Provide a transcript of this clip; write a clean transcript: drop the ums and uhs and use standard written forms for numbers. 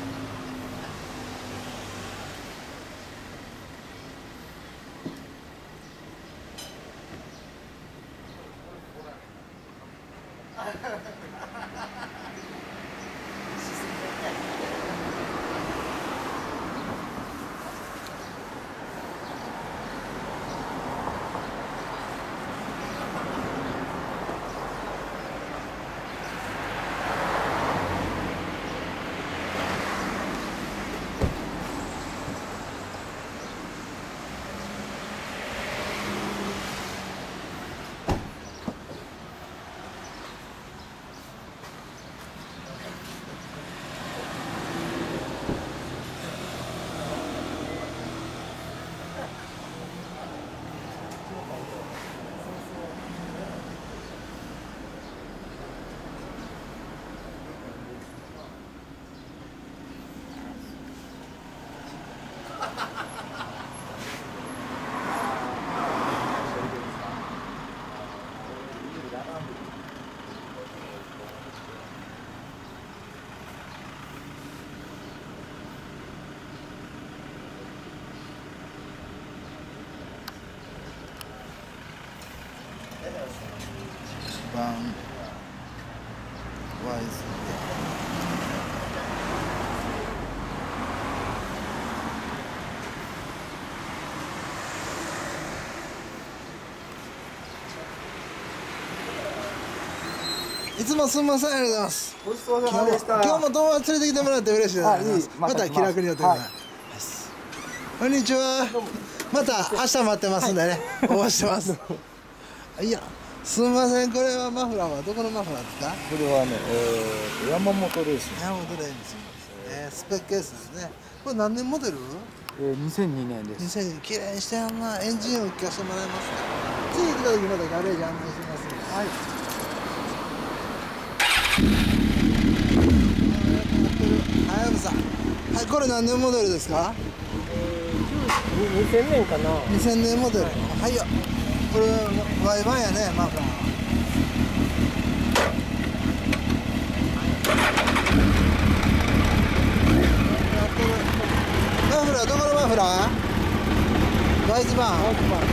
一番ワイズで。いつもすみません、ありがとうございます。 ごちそうさまでした。 今日も友達連れてきてもらって嬉しいです。また気楽にやってください。こんにちは。また明日待ってますんでね。お待ちしてます。いや、すみません、これはマフラーはどこのマフラーですか？ これはね、山本レース。 山本レース。スペックケースですね。これ何年モデル ？2002年です。 2002年、綺麗にしてやんな。エンジンを聞かせてもらいますか。次来た時またガレージ案内します。はい。はやぶさ。はい、これ何年モデルですか 2000年かな。 2000年モデル。はいよ。これワイバンやね、マフラー。マフラーどこのマフラー？ワイズバン。